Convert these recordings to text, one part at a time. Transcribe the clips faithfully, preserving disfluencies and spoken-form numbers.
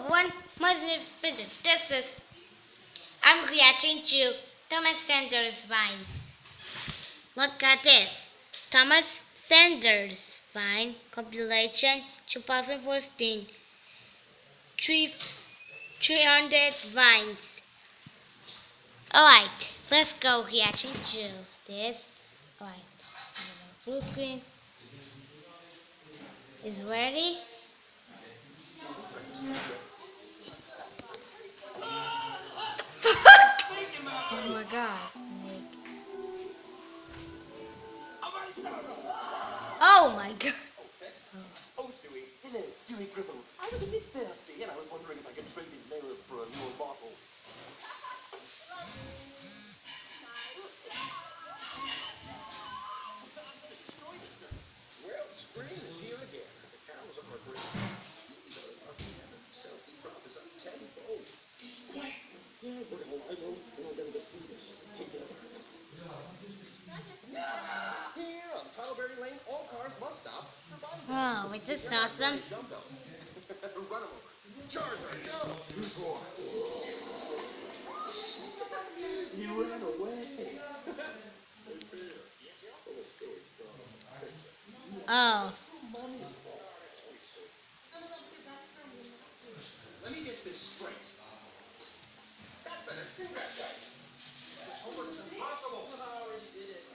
everyone, my name is Peter. This is I'm reacting to Thomas Sanders Vine. Look at this. Thomas Sanders Vine compilation twenty fourteen. Three, 300 vines. Alright, let's go reacting to this. Alright, full screen is ready. Oh my god. Oh my god. Oh, Stewie. Hello, Stewie Gribble. I was a bit thirsty, and I was wondering if I could trade in nails for a newer bottle. Well, spring is here again. The cows are grazing. He's a lusty and the selfie crop is up tenfold. Yeah, well, I know. We're going to get through this together. Here on Tuttleberry Lane, all cars must stop for body Oh, is this awesome? Run him over. Charger, go! Who's war? You ran away. Oh. Let me get this straight. That's better. That's right. This homework's impossible. I already did it.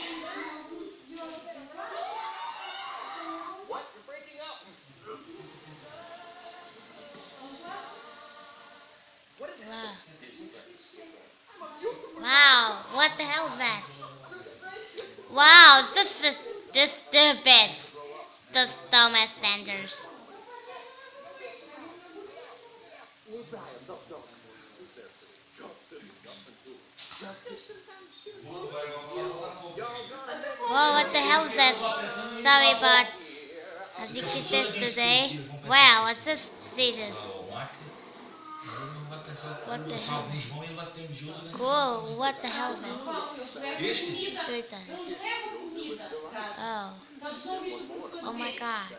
What? You're breaking up. What is Wow. that? Wow, what the hell is that? Wow, this is this stupid. The Thomas Sanders. Whoa, what the hell is this? Sorry, but I think it's this today. Wow, let's just see this. What the hell? Cool, what the hell is that? Twitter. Oh. Oh my god.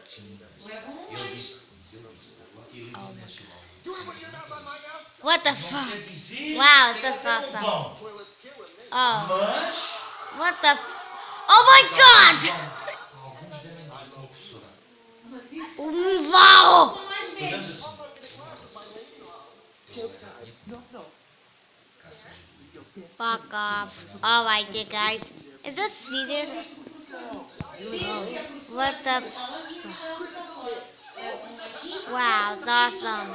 Oh my god. What the fuck? Wow, that's awesome. Oh. What the f- Oh my god! Wow! Fuck off. Alright, you guys. Is this serious? What the? Wow, it's awesome.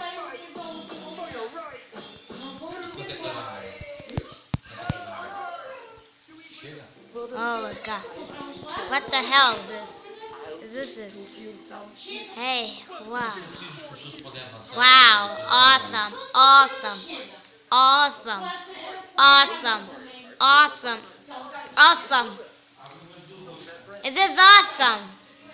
Oh my god. What the hell is this? Is this is? Hey, wow. Wow, awesome, awesome, awesome, awesome, awesome, awesome. Is this awesome?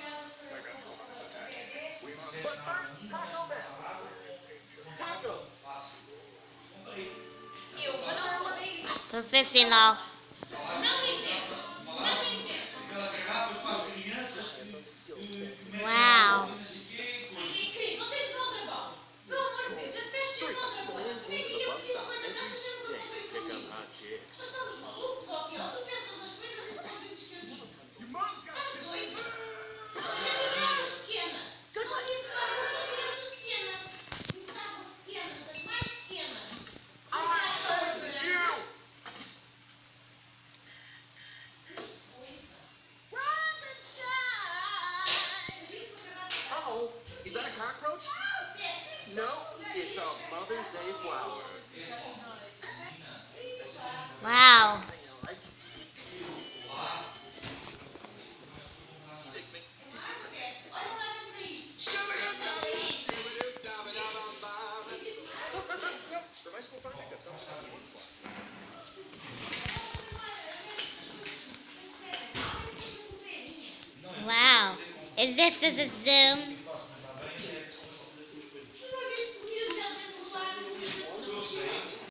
Professional. Wow. Is that a cockroach? No, it's a Mother's Day flower. Wow. Wow. Is this is a Zoom?